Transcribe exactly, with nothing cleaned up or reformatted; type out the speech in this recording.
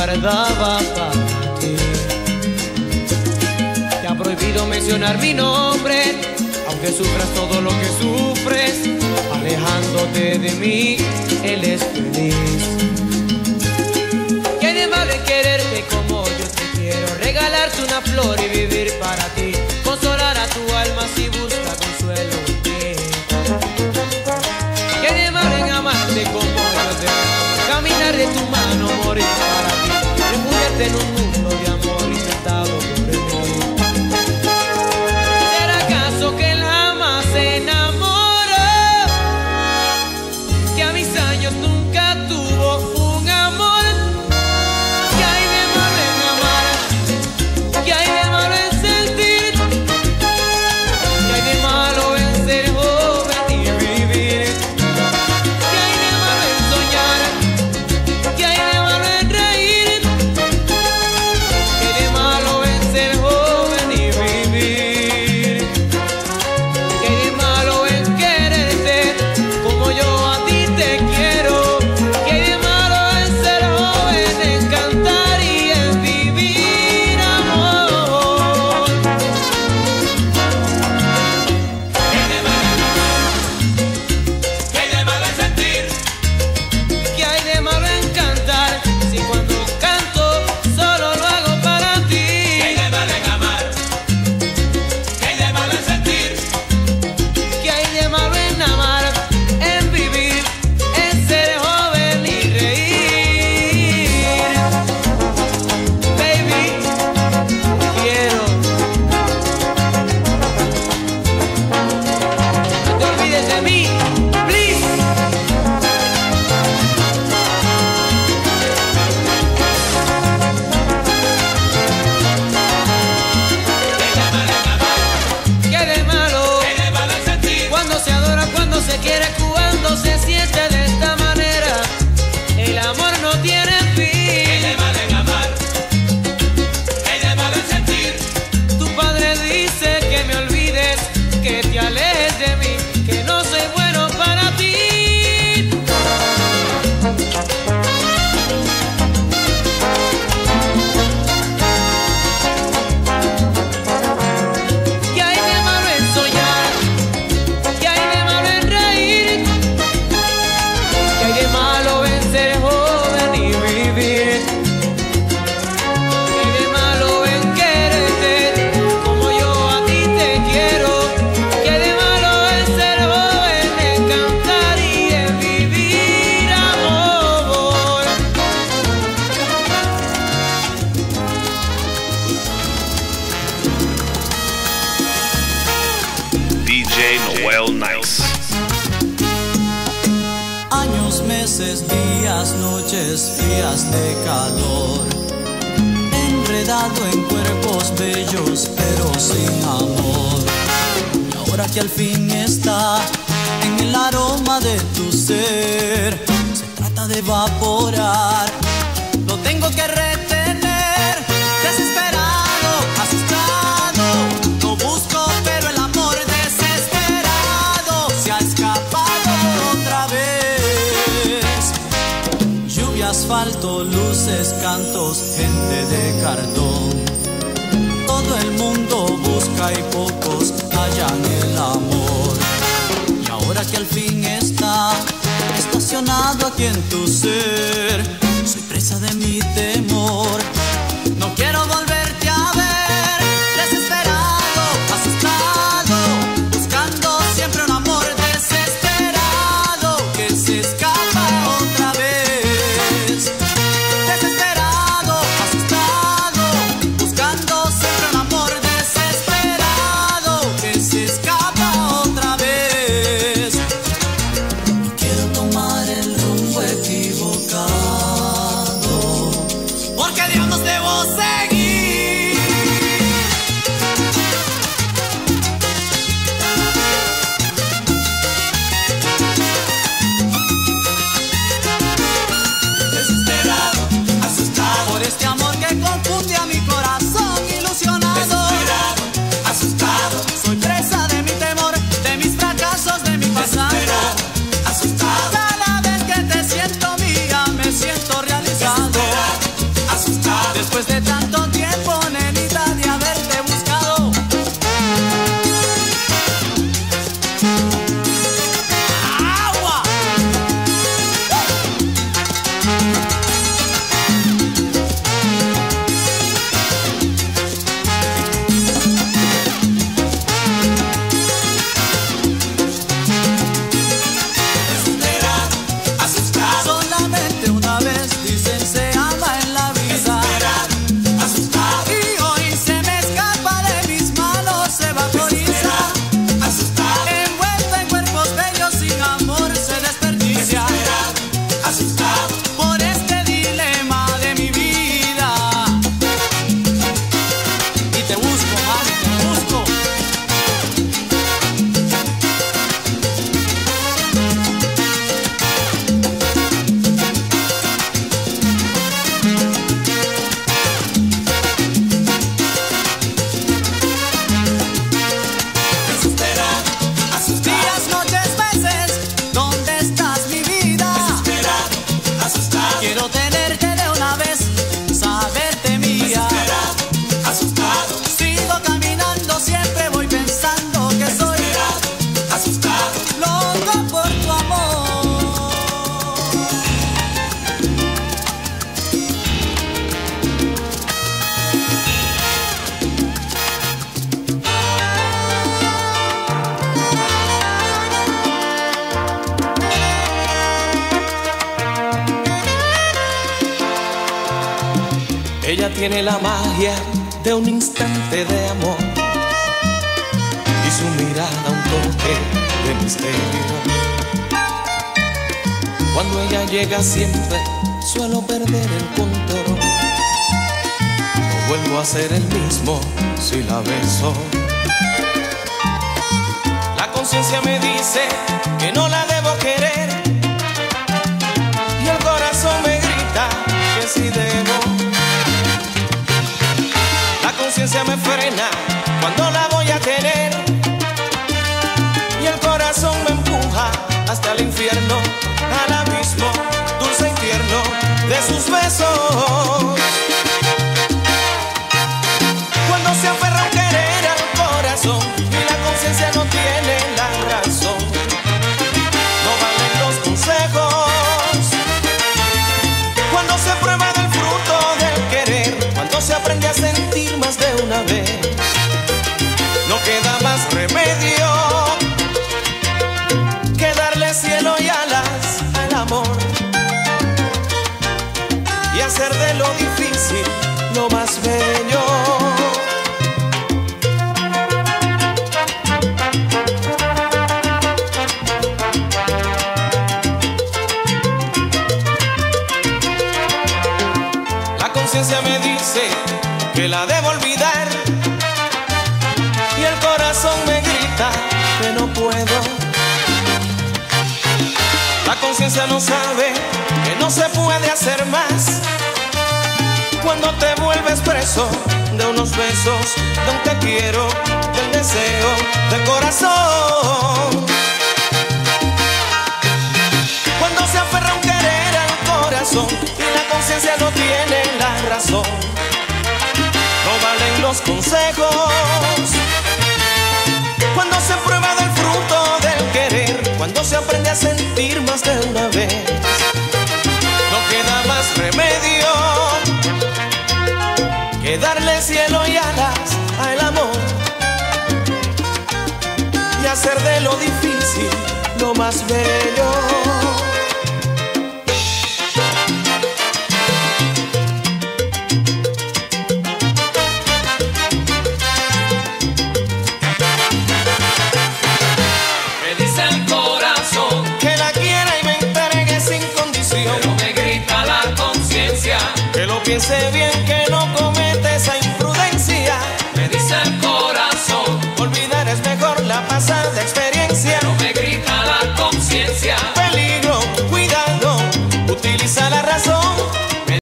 guardaba para ti. Te ha prohibido mencionar mi nombre, aunque sufras todo lo que sufres. Alejándote de mí, él es feliz. ¿Qué de malo en quererte como yo te quiero? Regalarte una flor y vivir para ti. Consolar a tu alma si busca consuelo en ti. ¿Qué de malo en amarte como yo te amo? Caminar de tu mano, morir para ti. Refugiarte en un mundo de amor inventado por mí. ¿Será acaso que él jamás se enamoró? Que a mis años nunca tuvo un amor. ¿Qué hay de malo en amar? ¿Qué hay de malo en sentir? ¿Qué hay de malo en ser joven y vivir? ¿Qué hay de malo en soñar? ¿Qué hay de malo en reír? ¿Qué hay de malo en ser joven y vivir? ¿Qué hay de malo en quererte como yo a ti te quiero? ¿Qué hay de malo en ser joven, en cantar y en vivir amor? ¿Qué hay de malo en amar? ¿Qué hay de malo en sentir? ¿Qué hay de malo en cantar si cuando canto solo lo hago para ti? ¿Qué hay de malo en amar? ¿Qué hay de malo en sentir? ¿Qué hay de malo en amar, en vivir, en ser joven y reír? Baby, quiero. No te olvides de mí, please. ¿Qué hay de malo en amar? ¿Qué de malo? ¿Qué hay de malo en sentir? Cuando se adora, cuando se quiere, cuando se siente de esta manera, el amor no tiene ¿Qué hay de fin. malo en amar? ¿Qué hay de malo en sentir? Tu padre dice que me olvides, que te alejes de mí, que no soy bueno para ti. ¿Qué hay de malo en soñar? ¿Qué hay de malo en reír? ¿Qué hay de malo en ser joven y vivir? ¿Qué hay de malo en quererte como yo a ti te quiero? ¿Qué hay de malo en ser joven, en cantar y en vivir amor? D J Noel Nice. Años, meses, días, noches frías de calor, enredado en cuerpos bellos pero sin amor. Y ahora que al fin está en el aroma de tu ser, se trata de evaporar, lo tengo que retener, desesperado, asustado, lo busco pero el amor desesperado se ha escapado otra vez. Lluvia, asfalto, luces, cantos, gente de cartón. Todo el mundo busca y pocos hallan el amor. Y ahora que al fin está estacionado aquí en tu ser, soy presa de mi temor. No quiero volverte a ver, desesperado, asustado, buscando siempre un amor desesperado que se escapa otra vez. Desesperado, asustado, buscando siempre un amor desesperado que se escapa otra vez. No quiero tomar el rumbo equivocado, porque Dios no Ella tiene la magia de un instante de amor y su mirada un toque de misterio. Cuando ella llega siempre suelo perder el control. No vuelvo a ser el mismo si la beso. La conciencia me dice que no la debo querer y el corazón me grita que sí debo. La conciencia me frena cuando la voy a tener y el corazón me empuja hasta el infierno, al abismo dulce y tierno de sus besos. Cuando se aferra a querer al corazón y la conciencia no tiene la razón, no valen los consejos. Cuando se prueba del fruto del querer, cuando se aprende a sentir más de una vez, no queda más remedio que darle cielo y alas al amor y hacer de lo difícil lo más bello. La conciencia me dice que la debo olvidar y el corazón me grita que no puedo. La conciencia no sabe que no se puede hacer más cuando te vuelves preso de unos besos, de un te quiero, del deseo, del corazón. Cuando se aferra un querer al corazón y la conciencia no tiene la razón, no valen los consejos. Cuando se prueba del fruto del querer, cuando se aprende a sentir más de una vez, no queda más remedio que darle cielo y alas al amor y hacer de lo difícil lo más bello. Piense bien que